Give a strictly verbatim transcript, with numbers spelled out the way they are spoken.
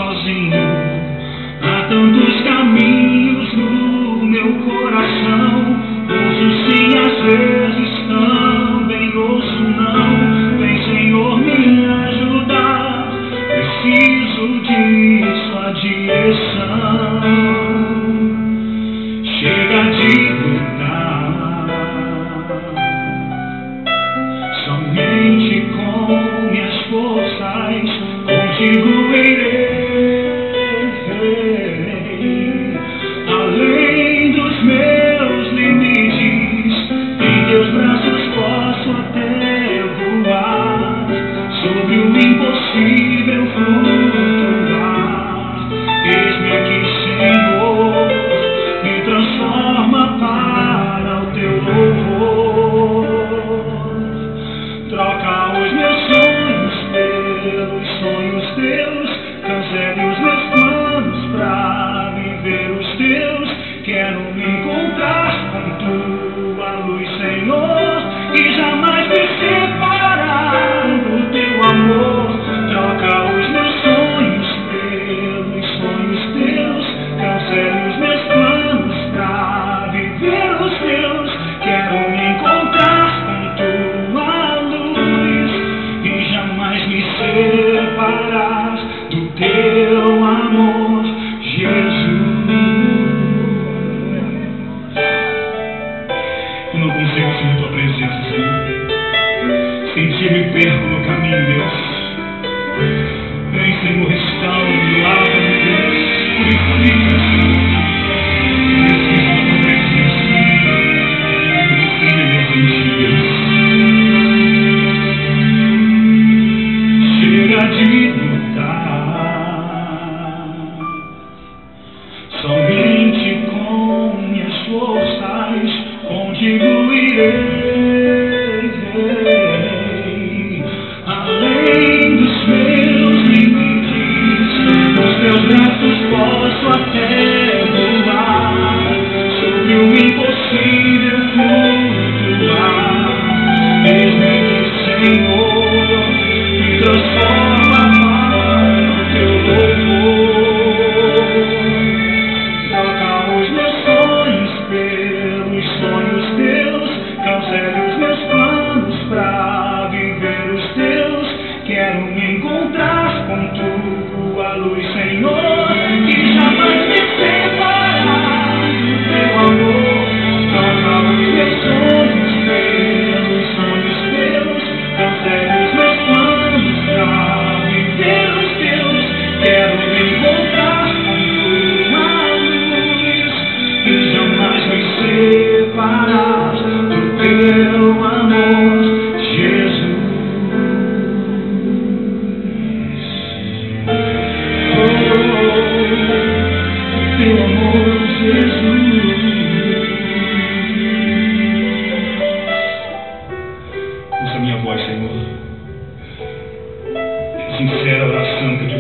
sozinho. Há tantos caminhos no meu coração, ouço sim, às vezes também ouço não. Vem, Senhor, me ajudar, preciso de sua direção. Chega de lutar, somente com minhas forças contigo irei. Além dos meus limites, em teus braços posso até voar, sobre o impossível flutuar. Eis-me aqui, Senhor, me transforma para o teu louvor. Troca os meus sonhos pelos sonhos teus, cancele os meus planos pra viver os teus. Quero me encontrar com tua luz, Senhor, e jamais me separar do teu amor. Troca os meus sonhos pelos sonhos teus, cancele os meus planos pra viver os teus. Quero me encontrar com tua luz e jamais me separar do teu amor, Jesus. Eu não consigo sentir tua presença, Senhor. Sem ti me perco no caminho, Deus. Vem, Senhor, restaura-me, lava-me, Deus, purifica, Senhor. Preciso da tua presença. Eu sei viver sem ti, Deus. Chega de lutar, somente com minhas forças contigo irei. Além dos meus limites, nos teus braços posso até voar, sobre o impossível flutuar. Eis-me aqui, Senhor, me transforma para o teu louvor. Troca os meus sonhos pelos sonhos teus, cancele os meus planos pra viver os teus. Quero me encontrar com tua luz, Senhor, e jamais me separar do teu amor. Troca os meus sonhos pelos sonhos teus, cancele os meus planos pra viver os teus. Quero me encontrar com tua luz e jamais me separar do teu amor, Jesus. Teu amor, Jesus. Ouça minha voz, Senhor. Sincera oração que tu